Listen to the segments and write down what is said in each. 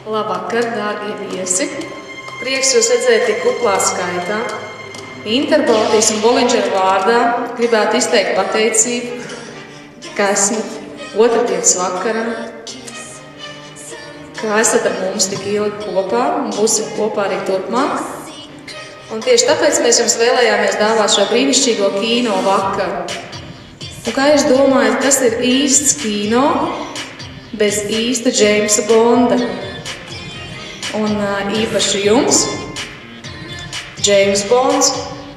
Labvakar, dārgie viesi! Prieks jūs redzēt tik kuplā skaitā. Interbaltijas un Bollinger vārdā gribētu izteikt pateicību, ka esat otrdienas vakarā, ka esat ar mums tik ilgi kopā un būsim kopā arī turpmāk. Un tieši tāpēc mēs jums vēlējāmies dāvāt šo brīnišķīgo kino vakaru. Un kā jūs domājat, kas ir īsts kino bez īsta Džeimsa Bonda? Un īpaši jums, Džeims Bonds.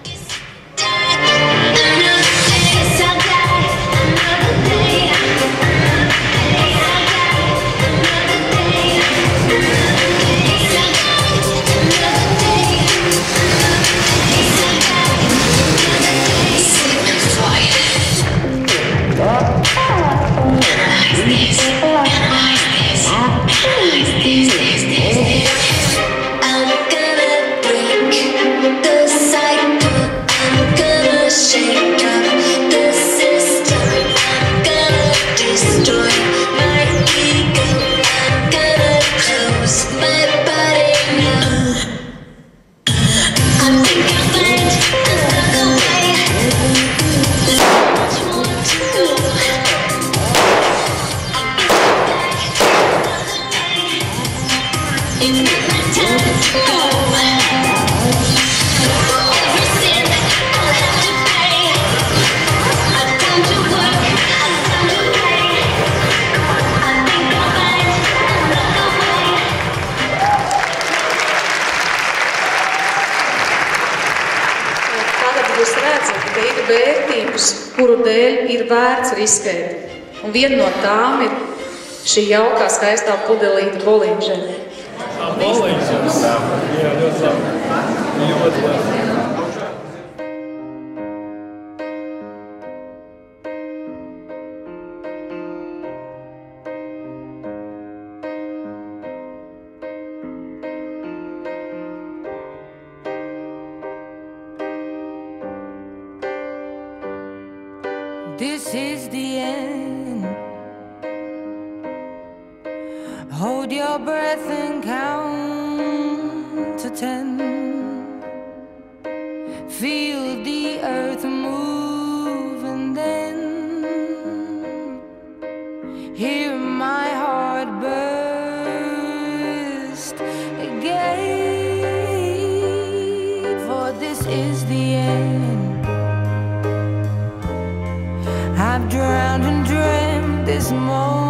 Jūs redzat, ka ir vērtības, kuru dēļ ir vērts riskēt. Un viena no tām ir šī jaukā, skaistā pudelīta Bollinger. Bollinger. Jā, ļoti labi. Ļoti labi. This is the end. Hold your breath and count to 10. Feel the earth move and then hear my heart burst again. For this is the end. I've drowned and dreamt this moment.